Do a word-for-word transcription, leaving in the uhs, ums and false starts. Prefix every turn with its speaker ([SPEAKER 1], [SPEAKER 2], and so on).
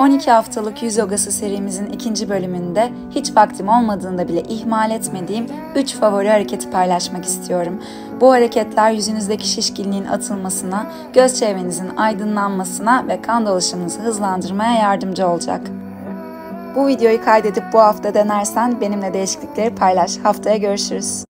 [SPEAKER 1] on iki haftalık yüz yogası serimizin ikinci bölümünde hiç vaktim olmadığında bile ihmal etmediğim üç favori hareketi paylaşmak istiyorum. Bu hareketler yüzünüzdeki şişkinliğin atılmasına, göz çevrenizin aydınlanmasına ve kan dolaşımınızı hızlandırmaya yardımcı olacak. Bu videoyu kaydedip bu hafta denersen benimle değişiklikleri paylaş. Haftaya görüşürüz.